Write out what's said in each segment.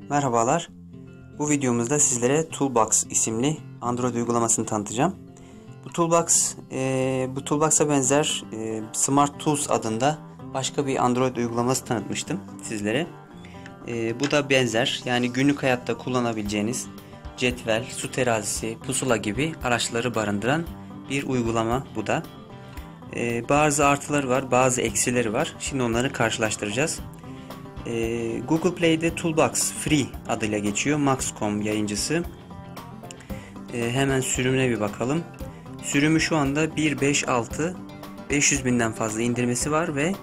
Merhabalar. Bu videomuzda sizlere Toolbox isimli Android uygulamasını tanıtacağım. Bu Toolbox'a benzer Smart Tools adında başka bir Android uygulaması tanıtmıştım sizlere. Bu da benzer, yani günlük hayatta kullanabileceğiniz cetvel, su terazisi, pusula gibi araçları barındıran bir uygulama bu da. Bazı artıları var, bazı eksileri var. Şimdi onları karşılaştıracağız. Google Play'de Toolbox Free adıyla geçiyor. Maxcom yayıncısı. Hemen sürümüne bir bakalım. Sürümü şu anda 1.5.6, 500.000'den fazla indirmesi var ve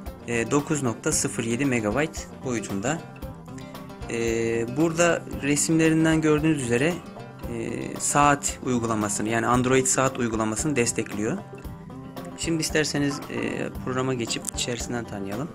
9.07 MB boyutunda. Burada resimlerinden gördüğünüz üzere saat uygulamasını, yani Android saat uygulamasını destekliyor. Şimdi isterseniz programa geçip içerisinden tanıyalım.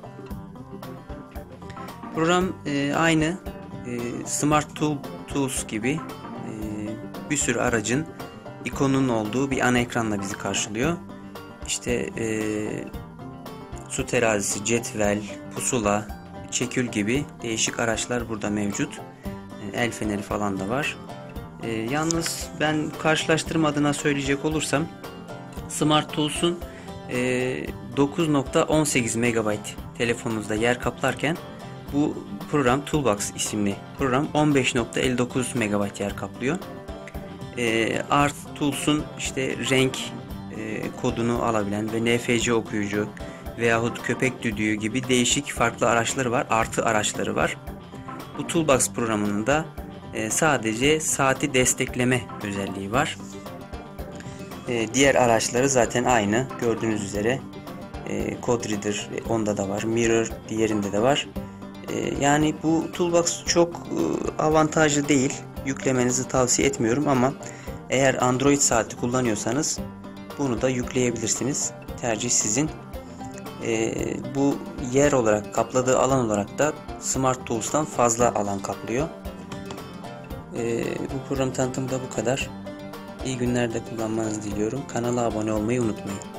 Program aynı Smart Tools gibi bir sürü aracın ikonunun olduğu bir ana ekranla bizi karşılıyor. İşte su terazisi, cetvel, pusula, çekül gibi değişik araçlar burada mevcut. El feneri falan da var. Yalnız ben karşılaştırma adına söyleyecek olursam Smart Tools'un 9.18 MB telefonunuzda yer kaplarken bu program Toolbox isimli program 15.59 MB yer kaplıyor. Art Tools'un işte renk kodunu alabilen ve NFC okuyucu veyahut köpek düdüğü gibi değişik farklı araçları var, artı araçları var. Bu Toolbox programının da sadece saati destekleme özelliği var. Diğer araçları zaten aynı, gördüğünüz üzere. Code Reader onda da var, Mirror diğerinde de var. Yani bu Toolbox çok avantajlı değil. Yüklemenizi tavsiye etmiyorum ama eğer Android saati kullanıyorsanız bunu da yükleyebilirsiniz. Tercih sizin. Bu yer olarak, kapladığı alan olarak da Smart Tools'tan fazla alan kaplıyor. Bu program tanıtımı da bu kadar. İyi günler de kullanmanızı diliyorum. Kanala abone olmayı unutmayın.